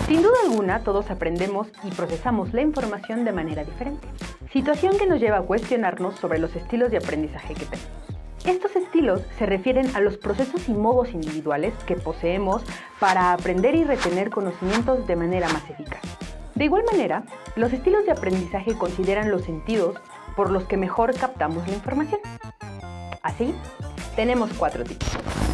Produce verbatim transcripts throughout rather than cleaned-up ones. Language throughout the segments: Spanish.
Sin duda alguna, todos aprendemos y procesamos la información de manera diferente, situación que nos lleva a cuestionarnos sobre los estilos de aprendizaje que tenemos. Estos estilos se refieren a los procesos y modos individuales que poseemos para aprender y retener conocimientos de manera más eficaz. De igual manera, los estilos de aprendizaje consideran los sentidos por los que mejor captamos la información. Así, tenemos cuatro tipos.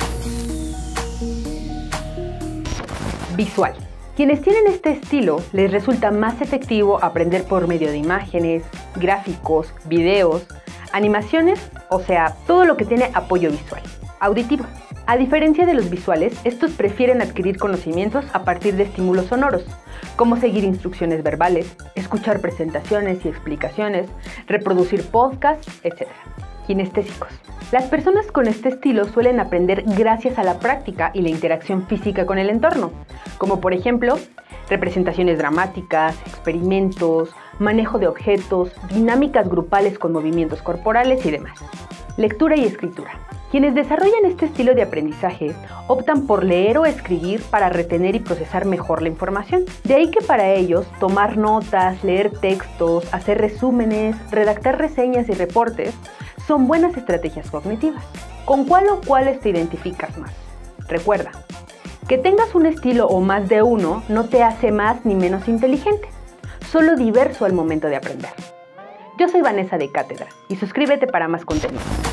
Visual. Quienes tienen este estilo les resulta más efectivo aprender por medio de imágenes, gráficos, videos, animaciones, o sea, todo lo que tiene apoyo visual. Auditivo. A diferencia de los visuales, estos prefieren adquirir conocimientos a partir de estímulos sonoros, como seguir instrucciones verbales, escuchar presentaciones y explicaciones, reproducir podcasts, etcétera. Kinestésicos. Las personas con este estilo suelen aprender gracias a la práctica y la interacción física con el entorno, como por ejemplo, representaciones dramáticas, experimentos, manejo de objetos, dinámicas grupales con movimientos corporales y demás. Lectura y escritura. Quienes desarrollan este estilo de aprendizaje optan por leer o escribir para retener y procesar mejor la información. De ahí que para ellos, tomar notas, leer textos, hacer resúmenes, redactar reseñas y reportes son buenas estrategias cognitivas. ¿Con cuál o cuáles te identificas más? Recuerda, que tengas un estilo o más de uno no te hace más ni menos inteligente, solo diverso al momento de aprender. Yo soy Vanessa de Cátedra y suscríbete para más contenido.